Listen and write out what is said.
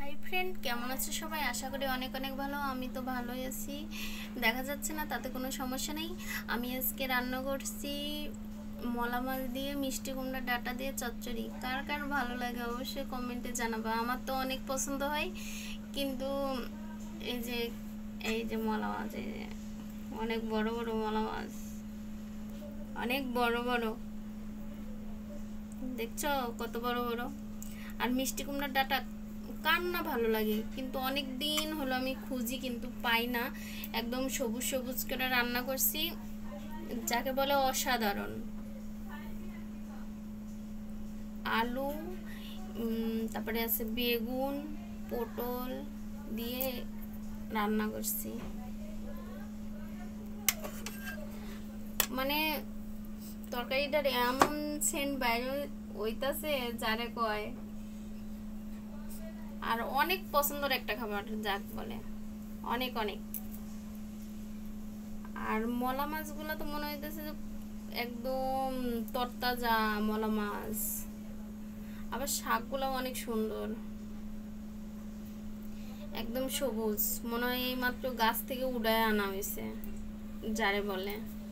Hi friend, কেমন আছো সবাই? আশা করি অনেক অনেক ভালো। আমি তো ভালোই আছি, দেখা যাচ্ছে না, তাতে কোনো সমস্যা নেই। আমি আজকে রান্না করছি মলা মাছ দিয়ে মিষ্টি কুমড়া ডাঁটা দিয়ে চচ্চড়ি। কার কার ভালো লাগে অবশ্যই কমেন্টে জানাবা। আমার তো অনেক পছন্দ হয়, কিন্তু এই যে এই যে মলা মাছ, এই যে অনেক বড় বড় মলা মাছ, অনেক বড় বড়, দেখছো কত বড় বড়। আর মিষ্টি কুমড়ার ডাঁটা কার না ভালো লাগে, কিন্তু অনেক দিন হলো আমি খুঁজি কিন্তু পাই না। একদম সবুজ সবুজ করে রান্না করছি, যাকে বলে অসাধারণ। আলু, তারপরে আছে বেগুন, পটল দিয়ে রান্না করছি। মানে তরকারিটার এমন সেন্ট বাইরে হইতাছে যারে কয়। আর অনেক পছন্দের একটা খাবার যাক বলে, অনেক অনেক। আর মলা মাছগুলো তো মনে হইতেছে যে একদম তরতাজা মলা মাছ। আবার শাকগুলো অনেক সুন্দর, একদম সবুজ, মনে হয় এই মাত্র গাছ থেকে উড়ায় আনা হয়েছে যারে বলে।